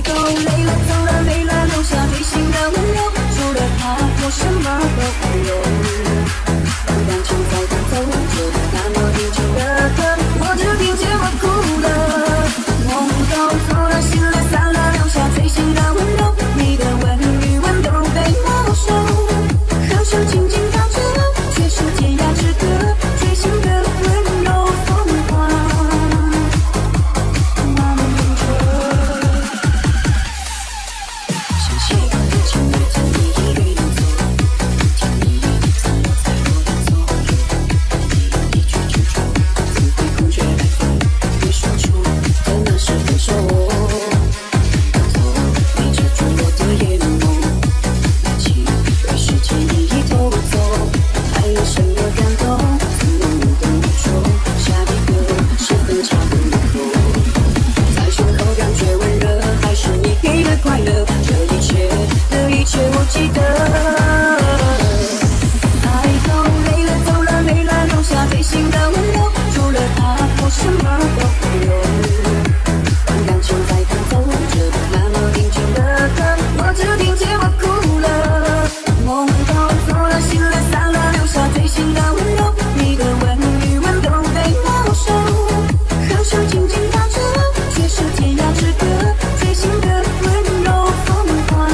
都累了，走了没了，留下最新的温柔，除了他，我什么都没有。当感情在弹奏着那么低沉的歌，我只听见我哭了。梦都做了，心了散了，留下最新的温柔，你的吻与吻都被没收，好想紧紧抱着，却是天涯之隔，最新的温柔风华。我记得，爱都累了，走了没了，留下最新的温柔，除了他，我什么都没有。当感情在弹奏着那么宁静的歌，我只听见我哭了。梦都做了，心了散了，留下最新的温柔，你的吻与吻都被没收，好想紧紧抱着，却是天涯之隔，最新的温柔风华。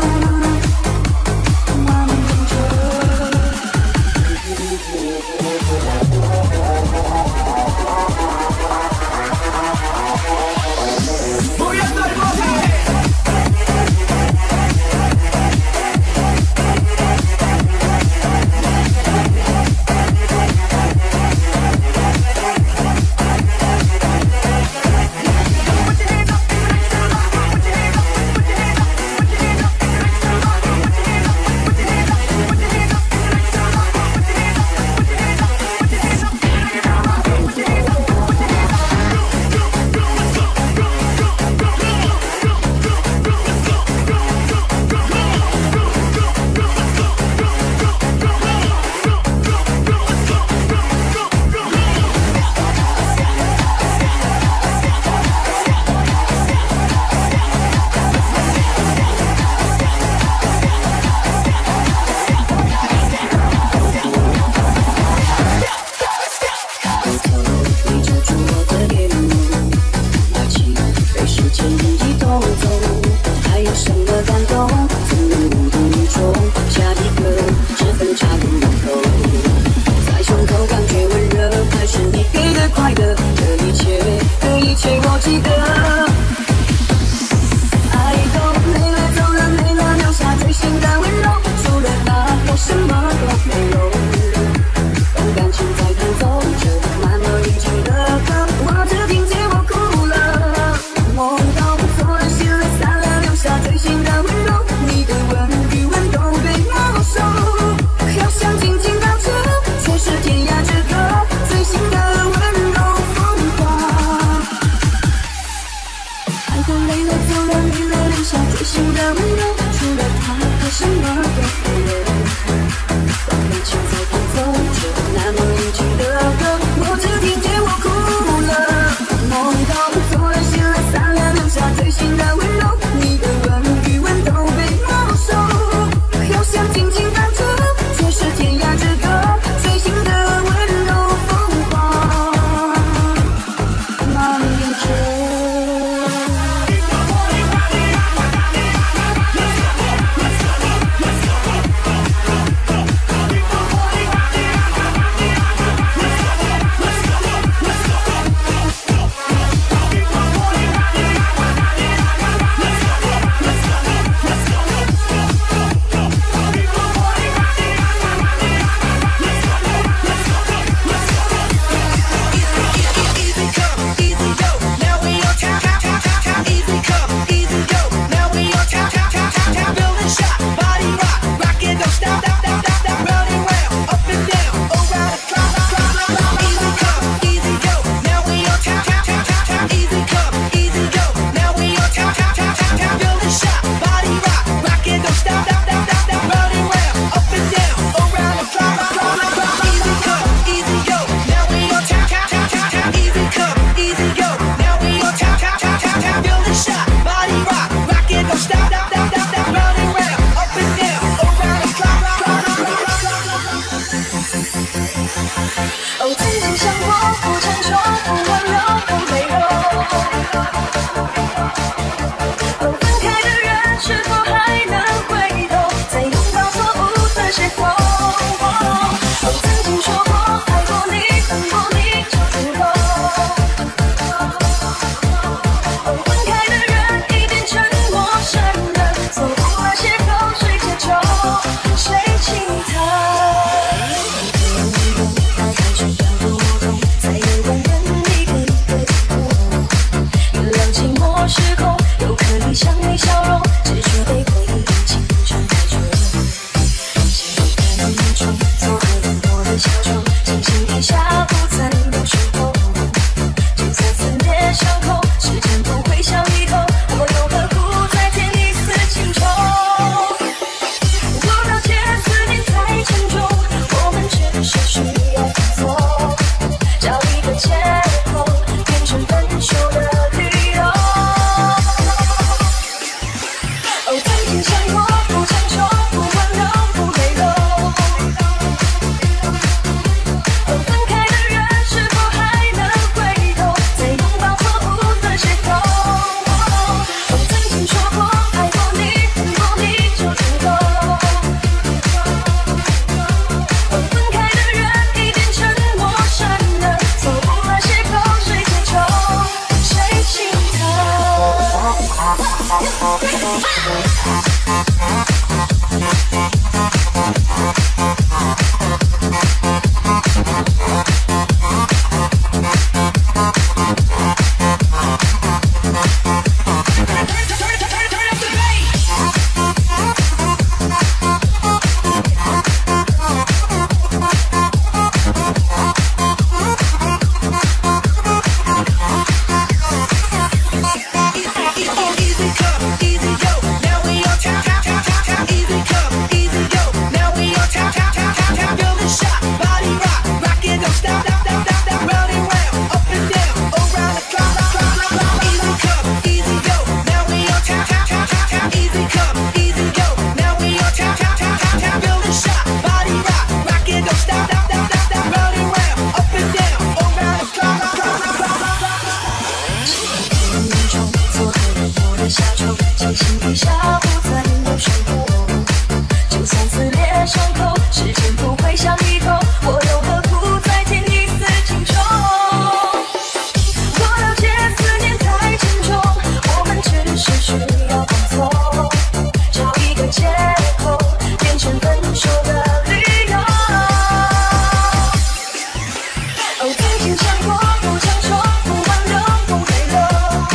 我记得，爱都累了，走了没了，留下最新的温柔，除了他，我什么都没有。当感情在弹奏着那么宁静的歌，我只听见我哭了。梦都做了，心了散了，留下最新的温柔，你的吻与吻都被没收，好想紧紧抱着，却是天涯之隔，最新的温柔风华。都累了，走了没了，留下最新的温柔，除了他，我什么都没有。当感情在弹奏着那么宁静的歌，我只听见我哭了。梦都做了，心了散了，留下最新的温柔，你的吻与吻都被没收，好想紧紧抱着，却是天涯之隔，最新的温柔风华蔓延着。 我失控，又可以向你笑容，只觉被回忆轻传带着。记忆的浓重，做回了我的小丑，轻轻一下不再有时候。就算撕裂伤口，时间不会笑以后，我又何苦再添一丝情愁？我了解思念太沉重，我们只是需要放松，找一个借口，变成分手的理由。哦，曾经想过不强求，不挽留，不泪流。哦，分开的人是否还能回头，再拥抱错误的邂逅？哦，曾经说过爱过你，恨过你就足够。哦，分开的人已变成陌生人，错误了邂逅，谁解愁，谁心疼？小丑，轻轻一下不再有伤口，就算撕裂伤口，时间不会像以后，我又何苦再添一丝情愁？我了解思念太沉重，我们只是需要放松，找一个借口，变成分手的理由。哦，曾经想过不强求，不挽留，不泪流。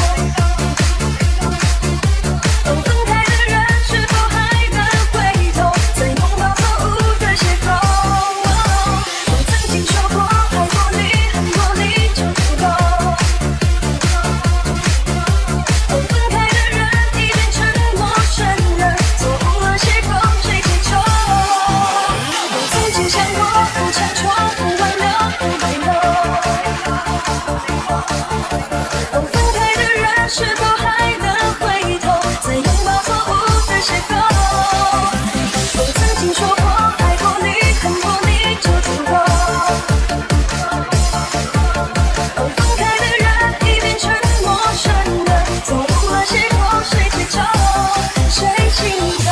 是否还能回头，再拥抱错误的邂逅？我曾经说过爱过你，恨过你就足够。分开的人已变成陌生人，错误了邂逅，谁解愁，谁心疼？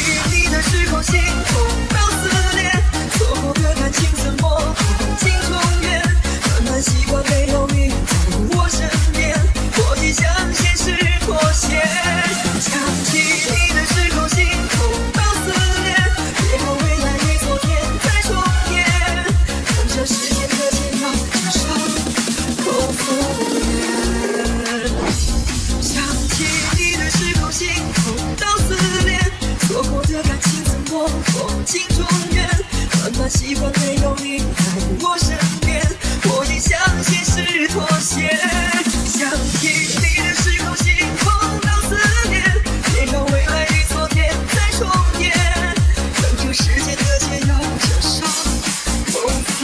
你的时候，心痛到撕裂，错过的感情怎么破镜重圆？慢慢习惯没有你在我身边，我已向现实妥协。想起你的时候，心痛到撕裂，别让未来与昨天再重演，等着时间的煎熬，承受后复原。想起你的时候，心痛到撕裂，错过的感情怎么破镜重圆？慢慢习惯没有你在我身边，我已向现实妥协。想起你的时候，心痛到撕裂，别让未来与昨天再重演，等着时间的煎熬，承受后复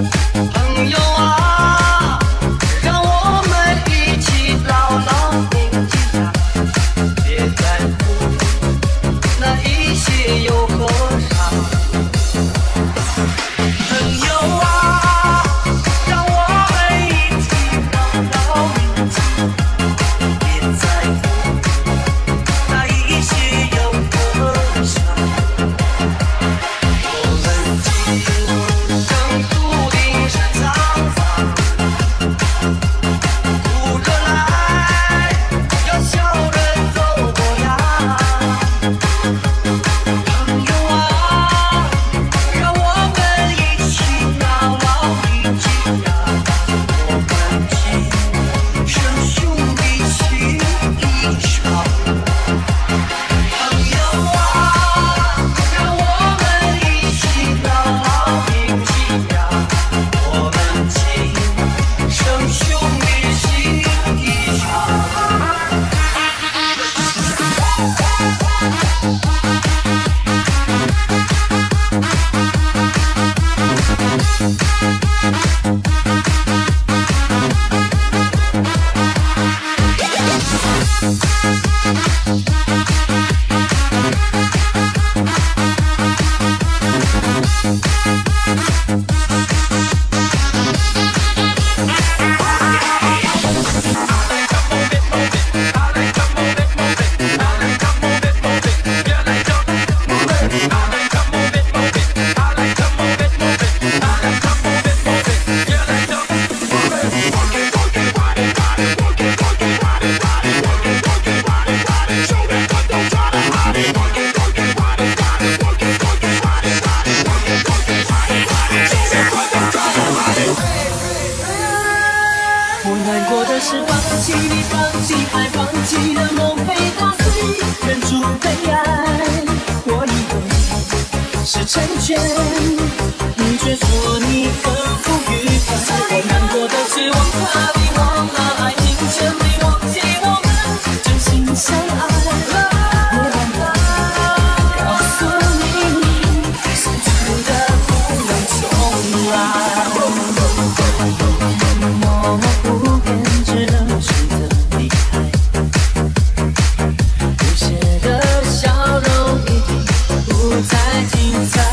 朋友啊，让我们一起牢牢铭过的是放弃你，放弃爱，放弃的梦被打碎，忍住悲哀。我以为是成全，你却说你很不愉快。我难过的是忘了你，忘了爱情，全力忘记我们真心相爱。没办法告诉你，失去的不能重来。默默不变，只能选择离开。不屑的笑容已经不再精彩。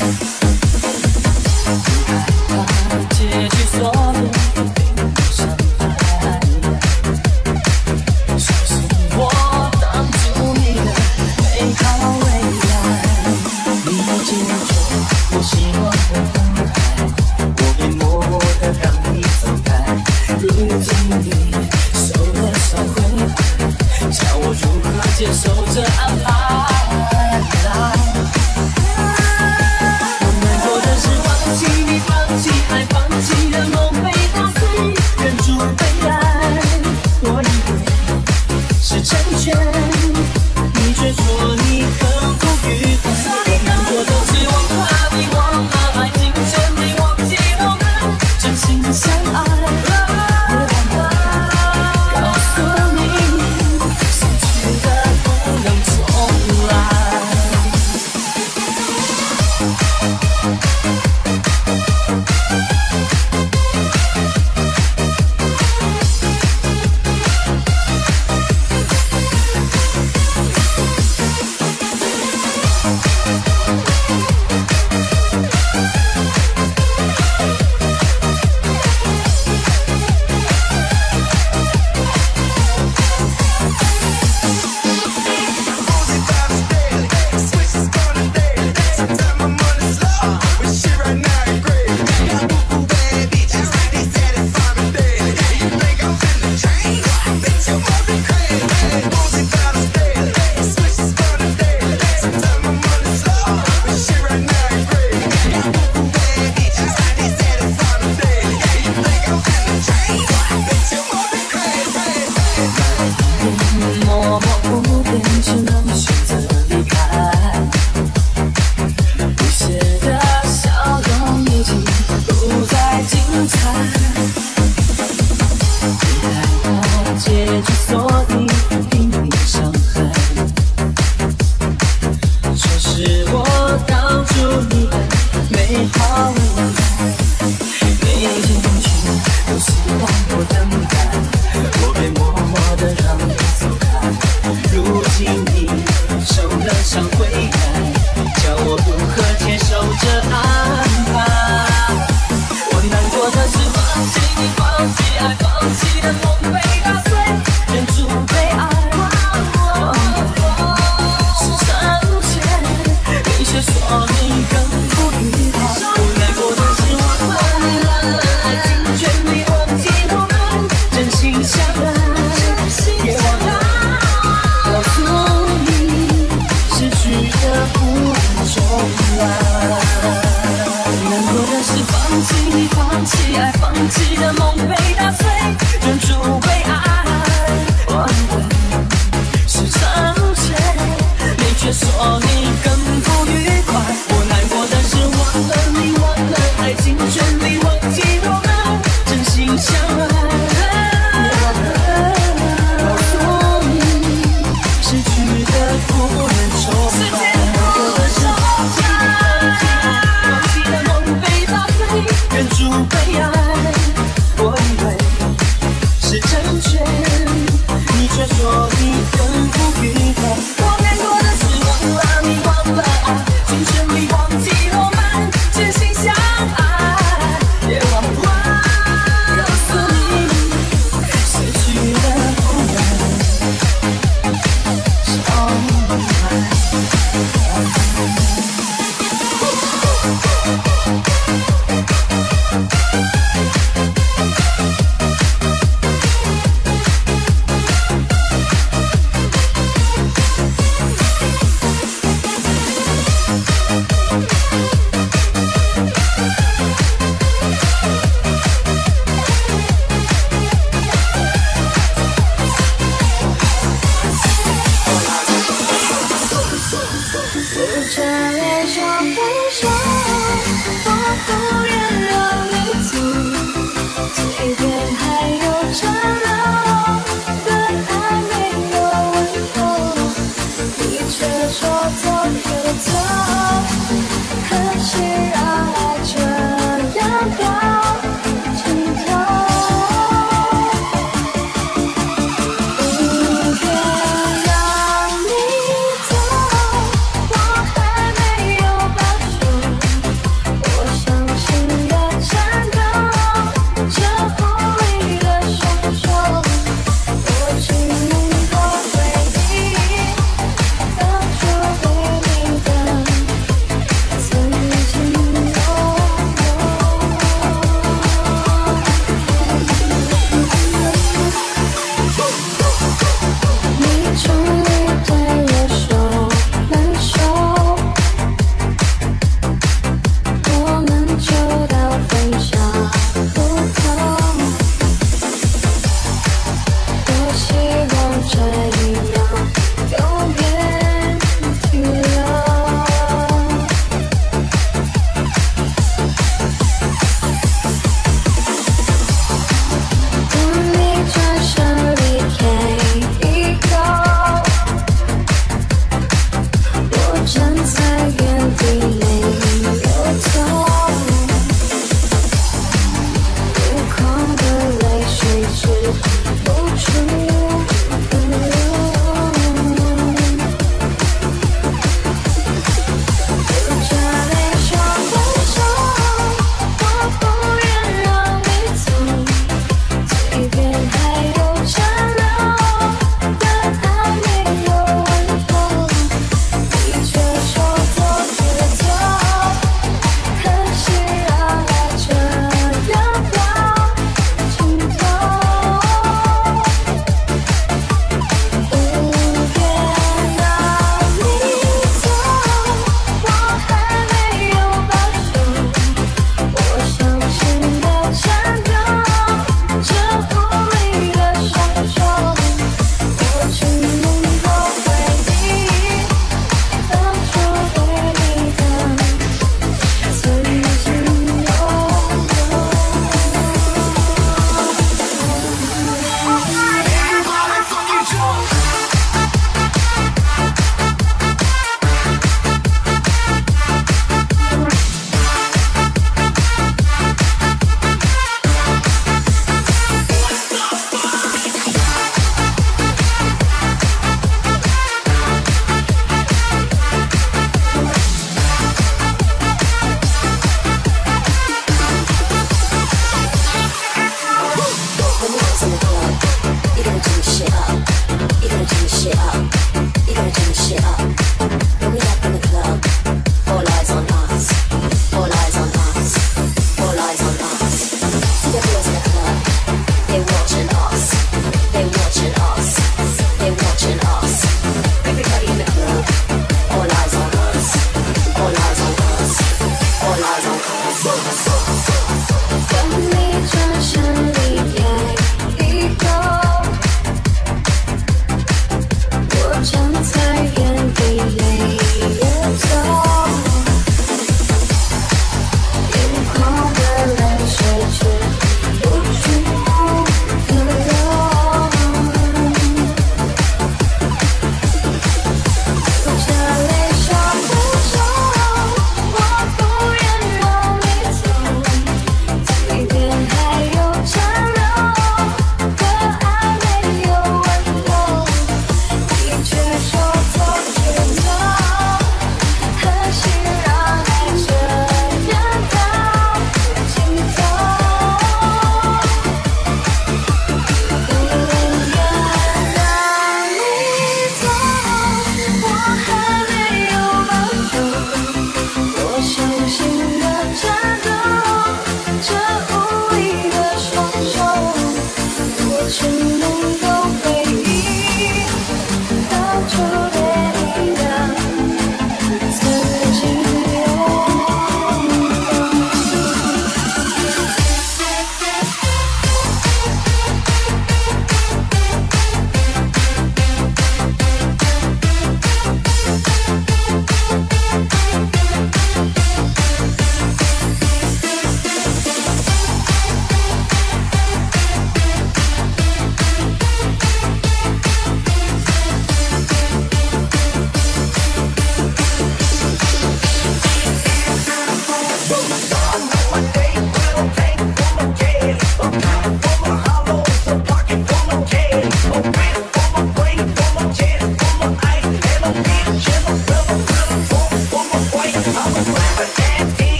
不害怕结局所有并不伤害。相信我挡住你的美好未来。你要接受我希望的分开，我便默默的让你走开。如今你受了伤回来，叫我如何接受这安排？我难过的是放弃你，放弃爱，放弃的梦被打碎，忍住悲哀。我以为是成全，你却说你很不愉快。我难过的是忘了你，忘了爱情，全力忘记我们真心相爱。没办法告诉你，失去的不能重来。默默不变，只能选择离开。不屑的笑容已经不再精彩。你害怕结局，所以拼命伤害。说是我挡住你的美好未来。每一句都希望我等待，我便默默地让你走开。如今你受了伤回来，叫我如何接受这安排？我难过的是放弃你，放弃爱，放弃的梦被打碎，忍住悲哀。是成全，你却说你更不愉快。我难过的是忘了你，忘了爱情，全力忘记我们真心相爱。也忘了告诉你，失去的不能重来。难过的是放弃你，放弃爱，放弃的梦被打碎，忍住悲哀。我以为是成全，你却说你更不愉快。我难过的是忘了你，忘了爱情，全力忘记我们真心相爱。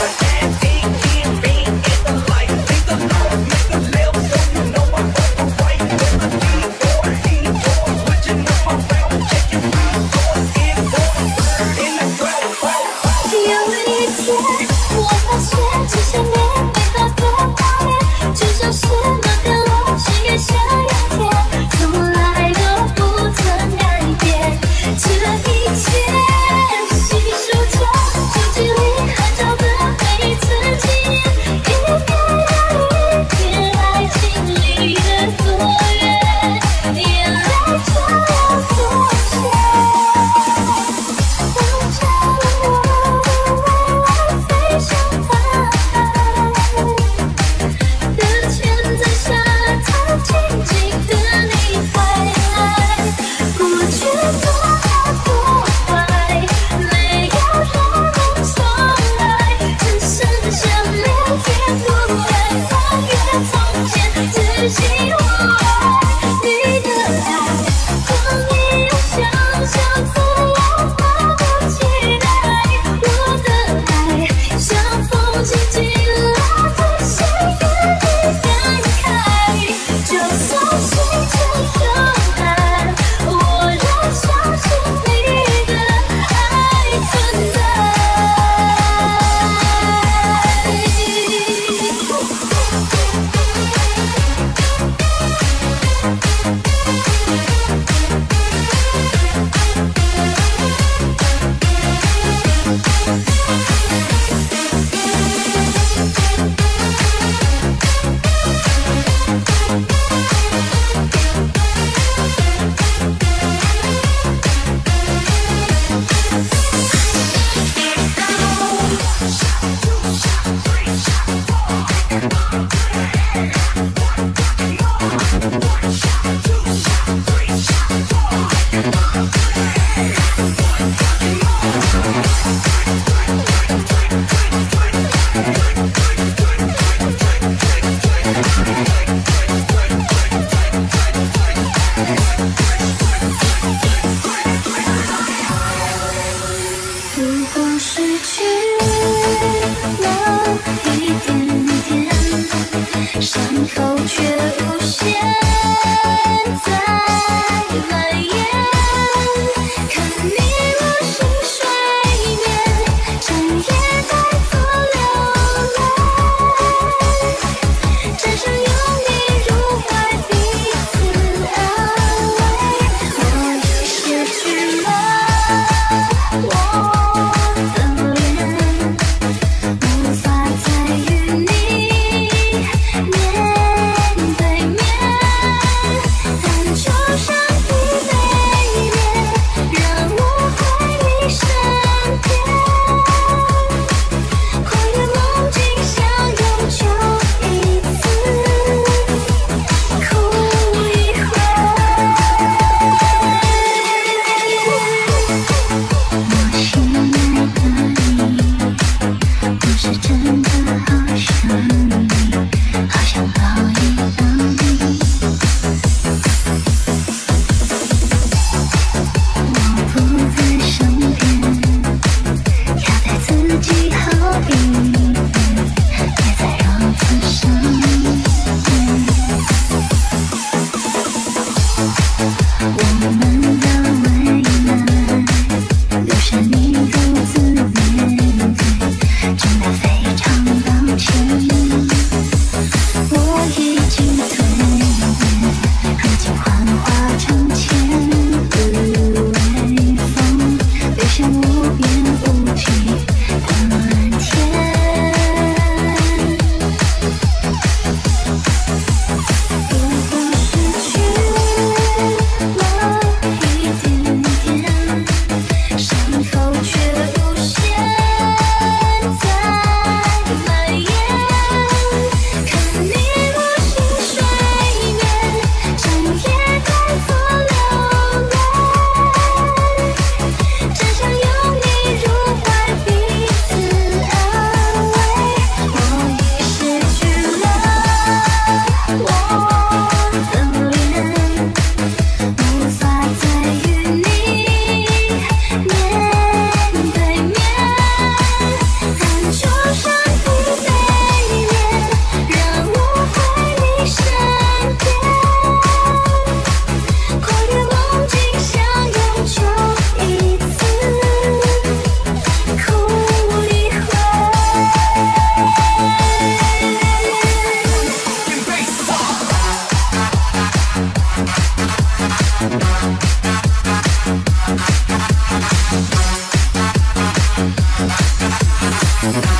看你我是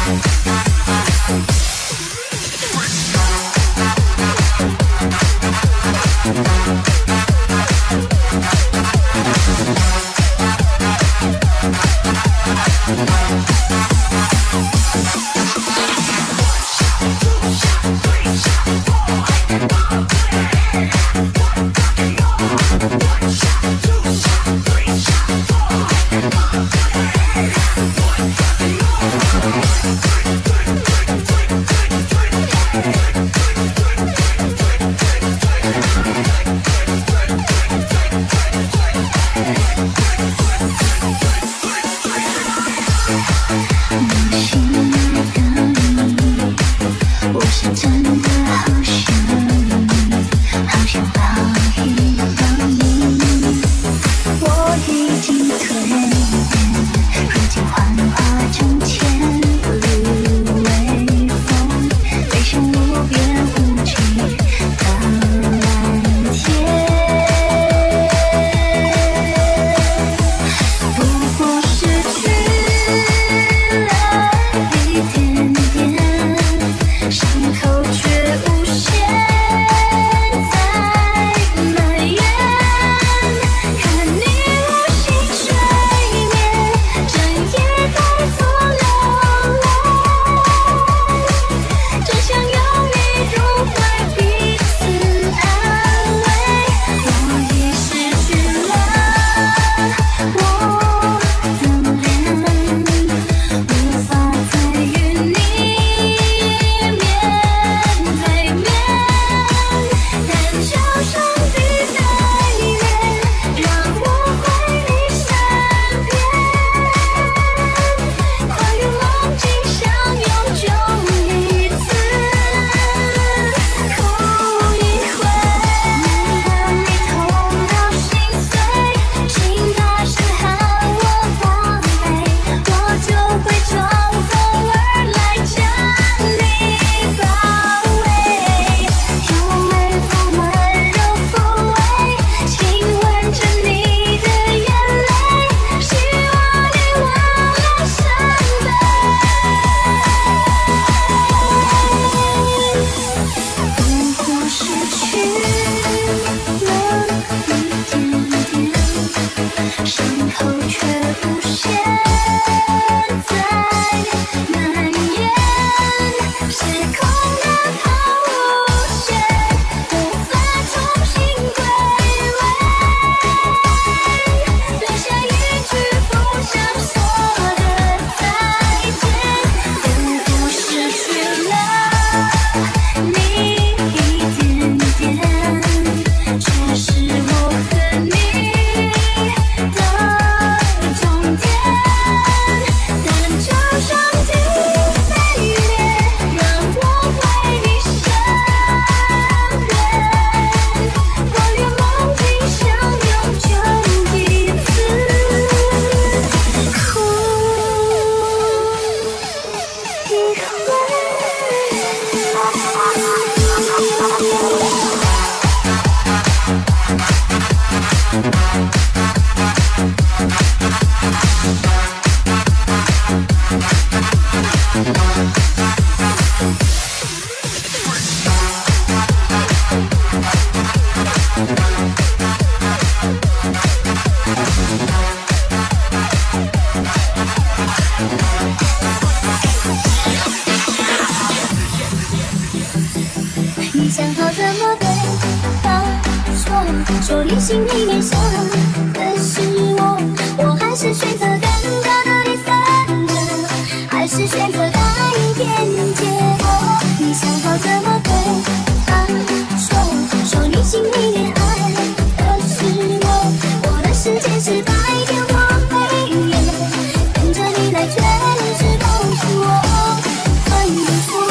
想好怎么对他说，说你心里面想的是我，我还是选择尴尬的第三人，还是选择改变结果。你想好怎么对他说，说你心里面爱的是我，我的世界是白天或黑夜，跟着你来诠释告诉我很错。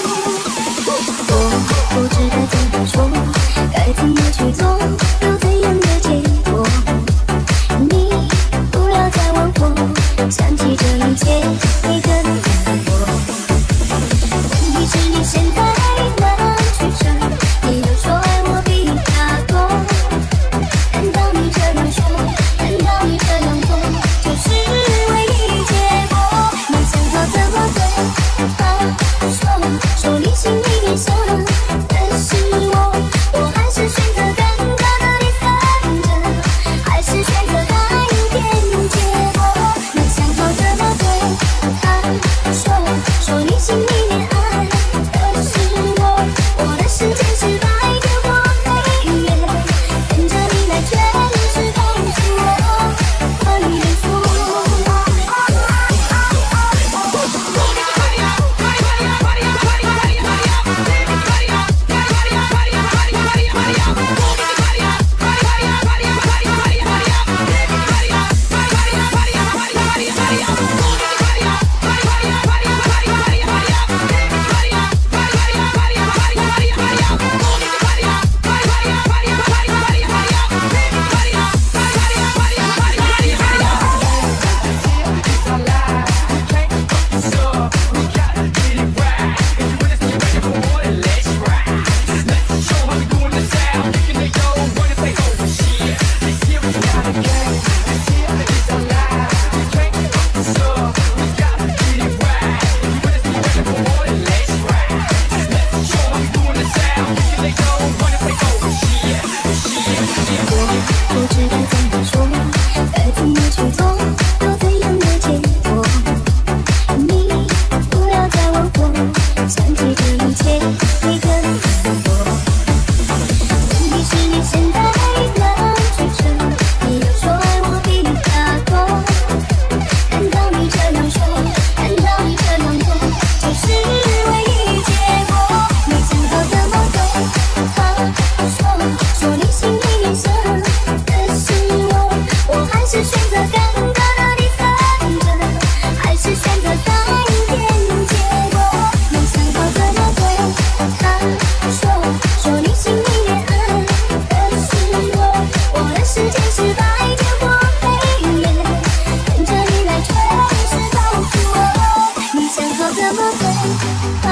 我不知该怎么说，该怎么去做，有怎样的结果？你不要再问我，想起这一切，你可能难过。问题是你现在的取舍，你又说爱我比他多。看到你这样说，看到你这样做，就是唯一结果。你想好怎么对？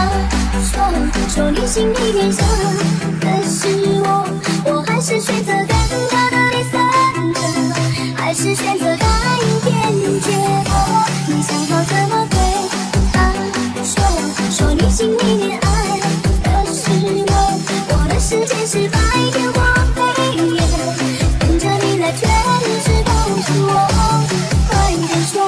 说你心里面想的是我，我还是选择尴尬的第三者，还是选择改变结果。你想好怎么对他说你心里面爱的是我，我的世界是白天或黑夜，跟着你来诠释都是我，快点说。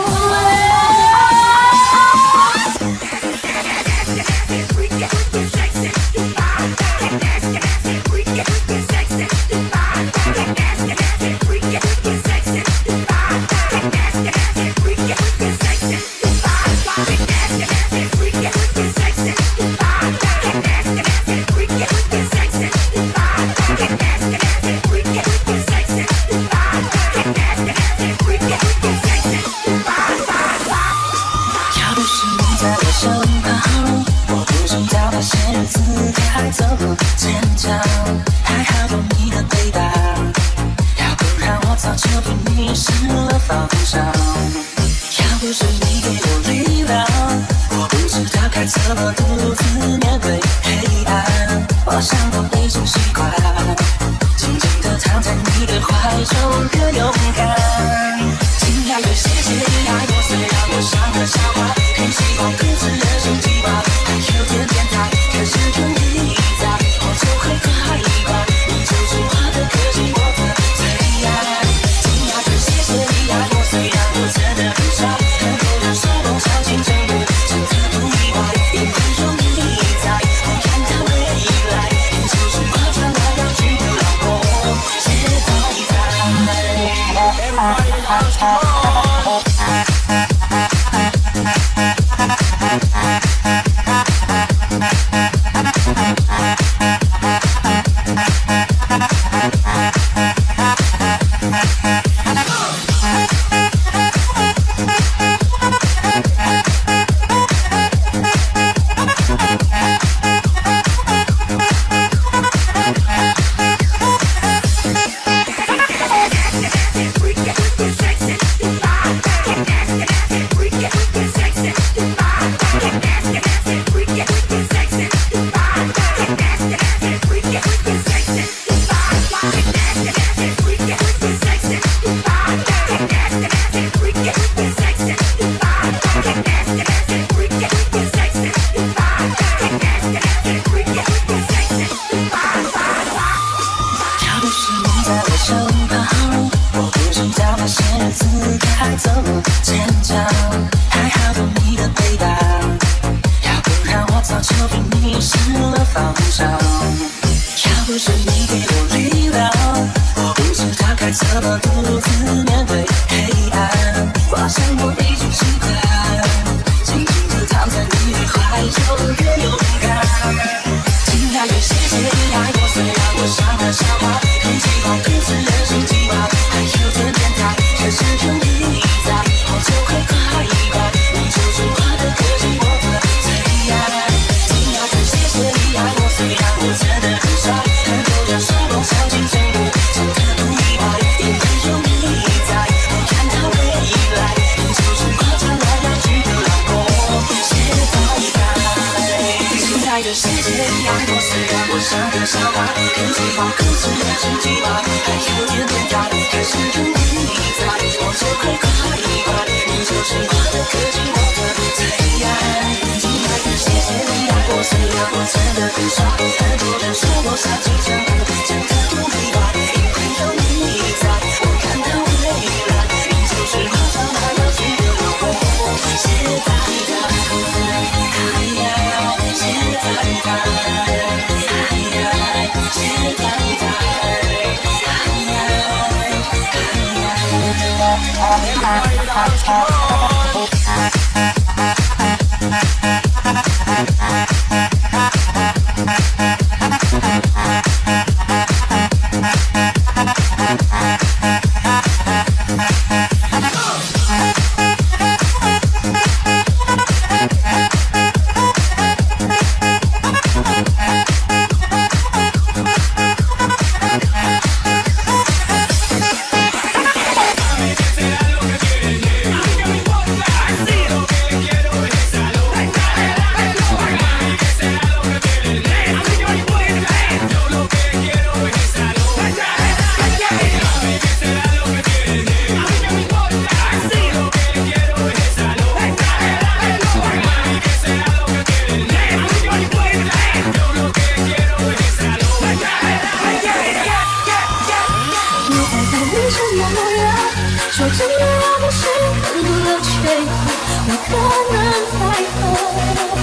真的要不是更多了缺口，我可能还好。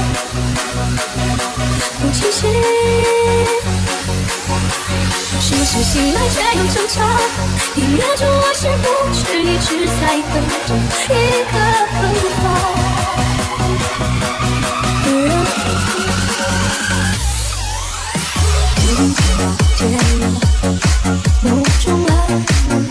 不清醒，说是醒来却又挣扎，音乐中我是不是一直在等着一个很好？结了，某种爱，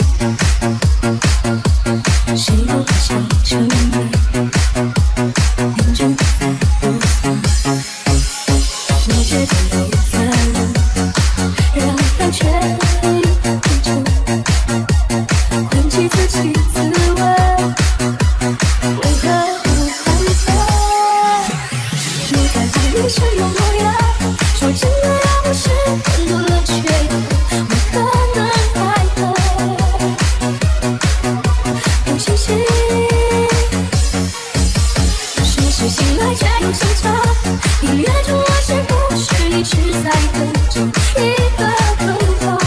谁都想成为明知在不散。你觉得你在了，让安全变成困起自己滋味，为何不害怕？你在爱里什么模样？说真的要不是更多了缺口，我可能还好。不清醒，说是醒来却又挣扎，音乐中我是不是一直在等着一个更好？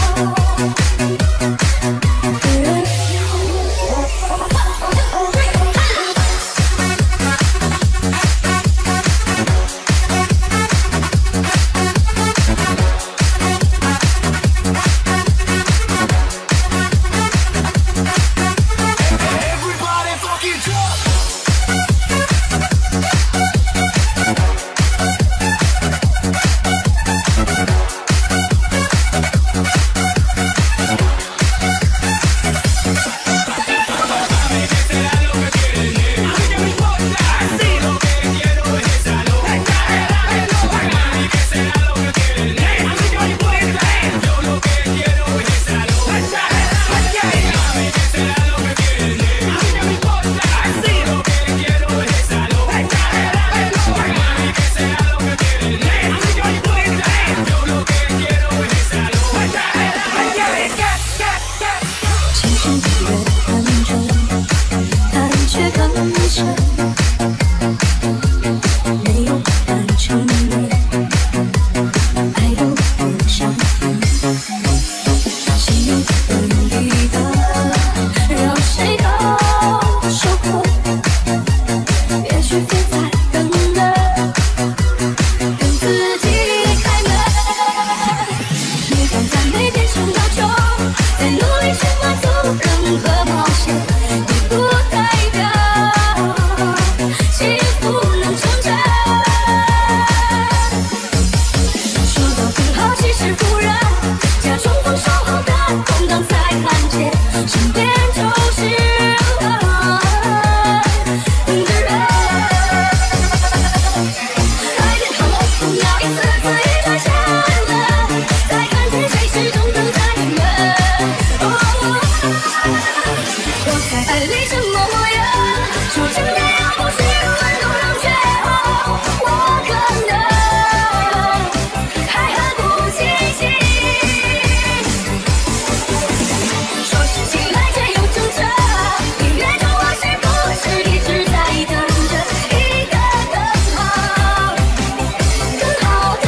更好的。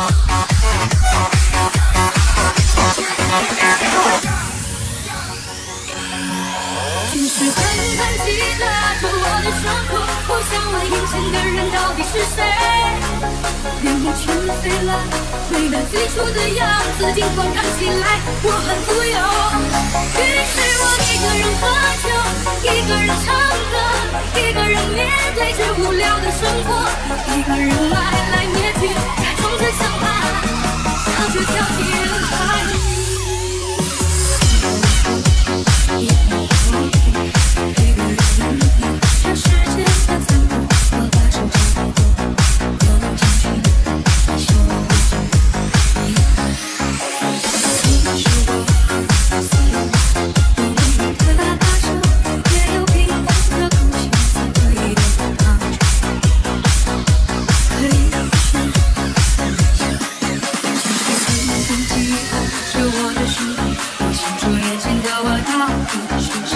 情绪纷纷击打着我的伤口，我想问眼前的人到底是谁？脸目全非了，回到最初的样子，尽管看起来我很富有。于是我一个人喝酒，一个人唱歌，一个人面对着无聊的生活，一个人来来灭去，假装着想他，笑着跳进人海。一个人这世界的残酷，我把手掌太多，有进去你希望我走。你是我所有用力的大手，也有平凡的空气才可以得到可以让心情绪纷纷击打着我的身体，我想说眼前的我到底是谁？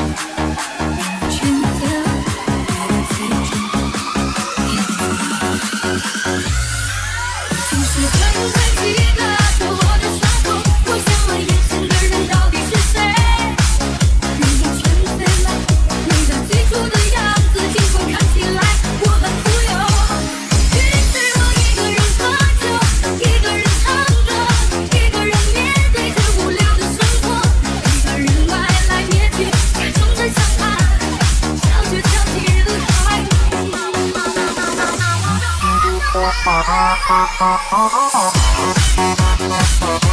Oh,